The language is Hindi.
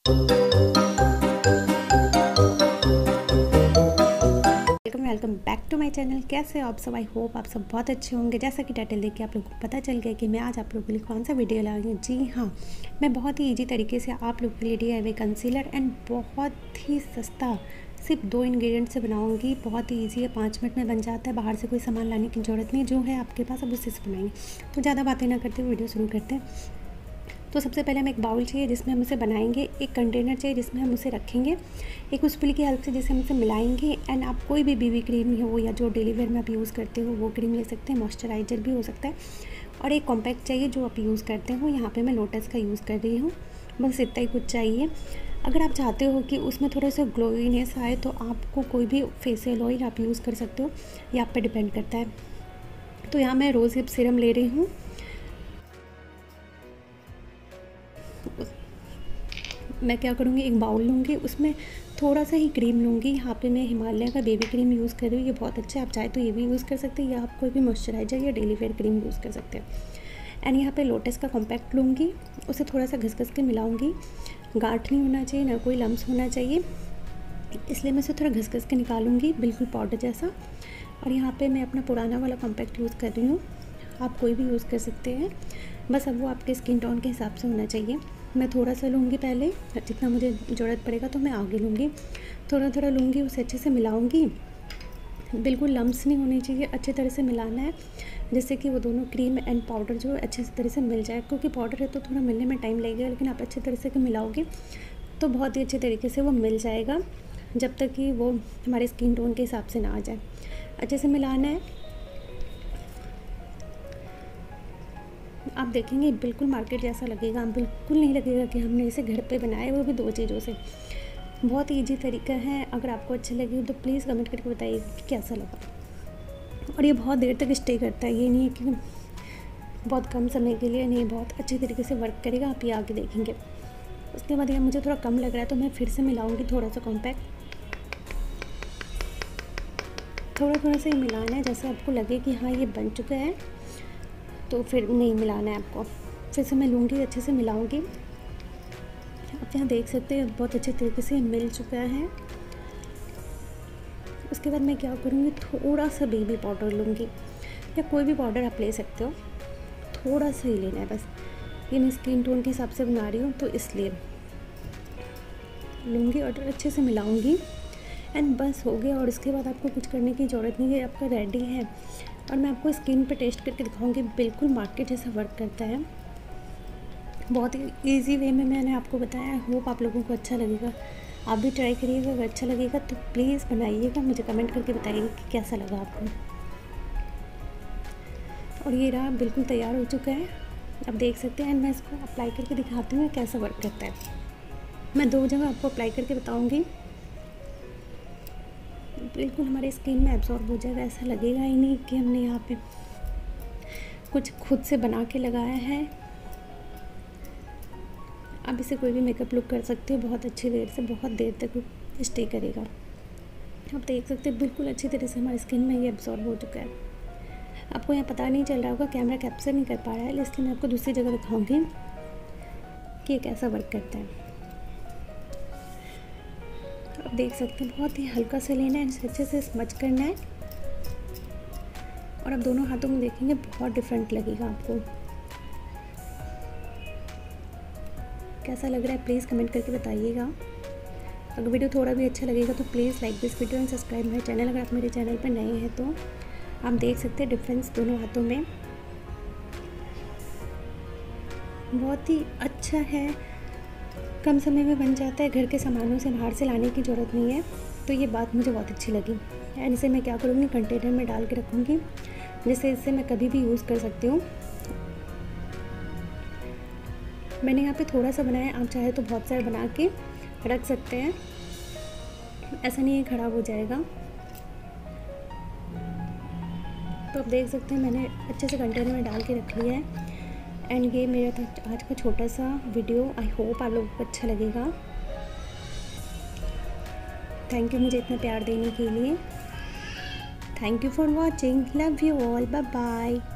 Welcome back to my channel. कैसे हो आप सब? आई होप आप सब बहुत अच्छे होंगे। जैसा कि टाइटल देख के आप लोगों को पता चल गया कि मैं आज आप लोगों के लिए कौन सा वीडियो लाई हूँ। जी हाँ, मैं बहुत ही इजी तरीके से आप लोगों के लिए DIY कंसीलर एंड बहुत ही सस्ता सिर्फ 2 इंग्रेडिएंट से बनाऊंगी। बहुत ही ईजी है, 5 मिनट में बन जाता है। बाहर से कोई सामान लाने की ज़रूरत नहीं, जो है आपके पास अब उससे बनाएंगे। तो ज़्यादा बातें ना करते हुए वीडियो शुरू करते हैं। तो सबसे पहले हमें एक बाउल चाहिए जिसमें हम उसे बनाएंगे, एक कंटेनर चाहिए जिसमें हम उसे रखेंगे, एक स्पून की हेल्प से जिसे हम उसे मिलाएंगे। एंड आप कोई भी BB क्रीम हो या जो डेली वेयर में आप यूज़ करते हो वो क्रीम ले सकते हैं, मॉइस्चराइज़र भी हो सकता है। और एक कॉम्पैक्ट चाहिए जो आप यूज़ करते हो। यहाँ पे मैं लोटस का यूज़ कर रही हूँ, बस इतना ही कुछ चाहिए। अगर आप चाहते हो कि उसमें थोड़ा सा ग्लोइनेस आए तो आपको कोई भी फेशियल ऑयल आप यूज़ कर सकते हो, ये आप पे डिपेंड करता है। तो यहाँ मैं रोज़ हिप सीरम ले रही हूँ। मैं क्या करूँगी, एक बाउल लूँगी, उसमें थोड़ा सा ही क्रीम लूँगी। यहाँ पे मैं हिमालय का बेबी क्रीम यूज़ कर रही हूँ, ये बहुत अच्छा है। आप चाहे तो ये भी यूज़ कर सकते हैं या आप कोई भी मॉइस्चराइज़र या डेली वेयर क्रीम यूज़ कर सकते हैं। एंड यहाँ पे लोटस का कॉम्पैक्ट लूँगी, उसे थोड़ा सा घस के मिलाऊँगी। गांठ नहीं होना चाहिए, ना कोई लम्स होना चाहिए, इसलिए मैं इसे थोड़ा घस के निकालूँगी, बिल्कुल पाउडर जैसा। और यहाँ पर मैं अपना पुराना वाला कॉम्पैक्ट यूज़ कर रही हूँ, आप कोई भी यूज़ कर सकते हैं, बस अब वो आपके स्किन टोन के हिसाब से होना चाहिए। मैं थोड़ा सा लूँगी पहले, जितना मुझे ज़रूरत पड़ेगा तो मैं आगे लूँगी। थोड़ा थोड़ा लूँगी, उसे अच्छे से मिलाऊँगी। बिल्कुल लम्स नहीं होनी चाहिए, अच्छे तरह से मिलाना है जिससे कि वो दोनों क्रीम एंड पाउडर जो अच्छे तरह से मिल जाए। क्योंकि पाउडर है तो थोड़ा मिलने में टाइम लगेगा, लेकिन आप अच्छे तरह से मिलाओगे तो बहुत ही अच्छे तरीके से वो मिल जाएगा, जब तक कि वो हमारे स्किन टोन के हिसाब से ना आ जाए। अच्छे से मिलाना है। आप देखेंगे बिल्कुल मार्केट जैसा लगेगा, बिल्कुल नहीं लगेगा कि हमने इसे घर पे बनाया है, वो भी 2 चीज़ों से। बहुत ईजी तरीका है। अगर आपको अच्छा लगे तो प्लीज़ कमेंट करके बताइए कि कैसा लगा। और ये बहुत देर तक स्टे करता है, ये नहीं है कि बहुत कम समय के लिए, नहीं, बहुत अच्छे तरीके से वर्क करेगा। आप ये आगे देखेंगे। उसके बाद ये मुझे थोड़ा कम लग रहा है तो मैं फिर से मिलाऊँगी थोड़ा सा कॉम्पैक्ट। थोड़ा सा ये मिलाना है, जैसे आपको लगे कि हाँ ये बन चुका है तो फिर नहीं मिलाना है आपको। फिर से मैं लूँगी, अच्छे से मिलाऊँगी। आप यहाँ देख सकते हैं बहुत अच्छे तरीके से मिल चुका है। उसके बाद मैं क्या करूँगी, थोड़ा सा बेबी पाउडर लूँगी, या कोई भी पाउडर आप ले सकते हो, थोड़ा सा ही लेना है बस। ये मैं स्किन टोन के हिसाब से बना रही हूँ तो इसलिए लूँगी और अच्छे से मिलाऊँगी। एंड बस हो गया। और इसके बाद आपको कुछ करने की ज़रूरत नहीं है, आपका रेडी है। और मैं आपको स्किन पे टेस्ट करके दिखाऊंगी, बिल्कुल मार्केट जैसा वर्क करता है। बहुत ही ईजी वे में मैंने आपको बताया। होप आप लोगों को अच्छा लगेगा, आप भी ट्राई करिएगा। अगर अच्छा लगेगा तो प्लीज़ बनाइएगा, मुझे कमेंट करके बताइएगा कि कैसा लगा आपको। और ये रहा, बिल्कुल तैयार हो चुका है, आप देख सकते हैं। मैं इसको अप्लाई करके दिखाती हूँ कैसा वर्क करता है। मैं 2 जगह आपको अप्लाई करके बताऊँगी, बिल्कुल हमारे स्किन में एब्जॉर्ब हो जाएगा। ऐसा लगेगा ही नहीं कि हमने यहाँ पे कुछ खुद से बना के लगाया है। आप इसे कोई भी मेकअप लुक कर सकते हो, बहुत अच्छी देर से, बहुत देर तक स्टे करेगा। आप देख सकते हैं बिल्कुल अच्छी तरह से हमारी स्किन में ये एब्जॉर्ब हो चुका है। आपको यहाँ पता नहीं चल रहा होगा, कैमरा कैप्चर नहीं कर पा रहा है, इसलिए मैं आपको दूसरी जगह दिखाऊंगी कि ये कैसा वर्क करता है। आप देख सकते हैं बहुत ही हल्का से लेना है, अच्छे से स्मच करना है। और आप दोनों हाथों में देखेंगे बहुत डिफरेंट लगेगा आपको। कैसा लग रहा है प्लीज़ कमेंट करके बताइएगा। अगर वीडियो थोड़ा भी अच्छा लगेगा तो please like this video and subscribe my channel. अगर आप मेरे चैनल पर नए हैं तो आप देख सकते हैं डिफरेंस दोनों हाथों में। बहुत ही अच्छा है, कम समय में बन जाता है, घर के सामानों से बाहर से लाने की ज़रूरत नहीं है। तो ये बात मुझे बहुत अच्छी लगी। एंड इसे मैं क्या करूँगी, कंटेनर में डाल के रखूँगी, जिससे इसे मैं कभी भी यूज़ कर सकती हूँ। मैंने यहाँ पे थोड़ा सा बनाया, आप चाहे तो बहुत सारा बना के रख सकते हैं, ऐसा नहीं है ख़राब हो जाएगा। तो आप देख सकते हैं मैंने अच्छे से कंटेनर में डाल के रख लिया है। एंड ये मेरा था आज का छोटा सा वीडियो। आई होप आप लोगों को अच्छा लगेगा। थैंक यू मुझे इतना प्यार देने के लिए। Thank you for watching, love you all, bye bye.